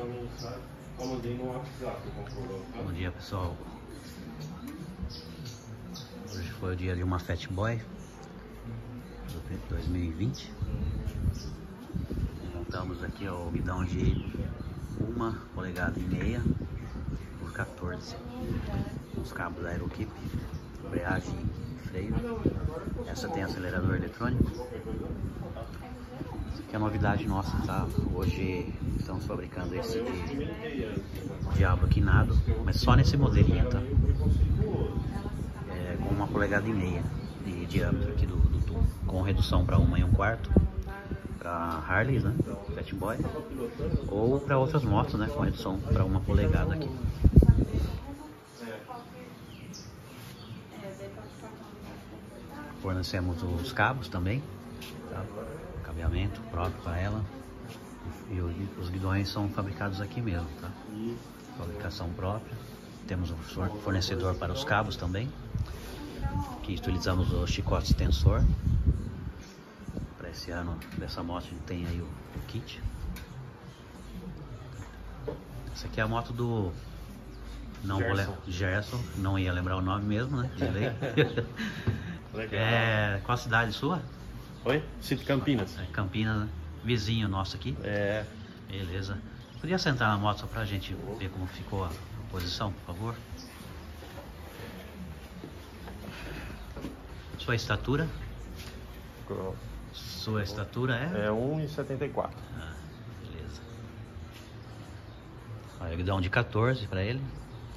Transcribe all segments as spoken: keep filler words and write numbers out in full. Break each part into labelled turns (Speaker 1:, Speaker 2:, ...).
Speaker 1: Bom dia, pessoal. Hoje foi o dia de uma Fat Boy dois mil e vinte. Montamos aqui ó, o guidão de uma polegada e meia por quatorze. Os cabos da Aerokeep, embreagem e freio. Essa tem acelerador eletrônico. Essa aqui é a novidade nossa, tá? Hoje estamos fabricando esse diabo quinado, mas só nesse modelinho, tá? É, com uma polegada e meia de diâmetro aqui do, do tubo, com redução para uma e um quarto para Harley, né? Fat Boy, ou para outras motos, né? Com redução para uma polegada aqui. Fornecemos os cabos também, tá? Cabeamento próprio para ela. E os guidões são fabricados aqui mesmo, tá? Fabricação própria. Temos um fornecedor para os cabos também. Aqui utilizamos o chicote extensor. Para esse ano dessa moto a gente tem aí o, o kit. Essa aqui é a moto do não vou lembrar, Gerson, não ia lembrar o nome mesmo, né? De lei. É, qual a cidade sua?
Speaker 2: Oi? Sítio Campinas.
Speaker 1: É, Campinas, né? Vizinho nosso aqui.
Speaker 2: É.
Speaker 1: Beleza. Podia sentar na moto só pra gente ver como ficou a posição, por favor? Sua estatura? Sua estatura é?
Speaker 2: É um e setenta e quatro.
Speaker 1: Ah, beleza. Olha, guidão de quatorze pra ele.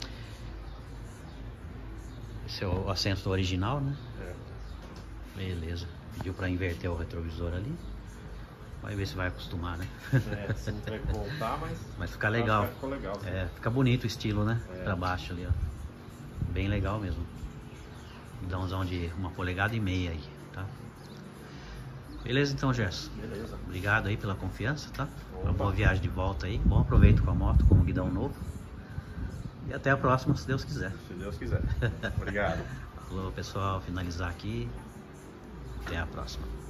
Speaker 1: Esse é o assento original, né?
Speaker 2: É.
Speaker 1: Beleza. Pediu pra inverter o retrovisor ali. Vai ver se vai acostumar, né?
Speaker 2: É, você não vai voltar, mas...
Speaker 1: Mas fica legal.
Speaker 2: Ficou legal, sim.
Speaker 1: É, fica bonito o estilo, né?
Speaker 2: É.
Speaker 1: Pra baixo ali, ó. Bem legal mesmo. Guidãozão de uma polegada e meia aí, tá? Beleza então, Gerson?
Speaker 2: Beleza.
Speaker 1: Obrigado aí pela confiança, tá? Uma
Speaker 2: Opa.
Speaker 1: boa viagem de volta aí. Bom aproveito com a moto, com o guidão novo. E até a próxima, se Deus quiser.
Speaker 2: Se Deus quiser. Obrigado.
Speaker 1: Falou, pessoal. Finalizar aqui. Até a próxima.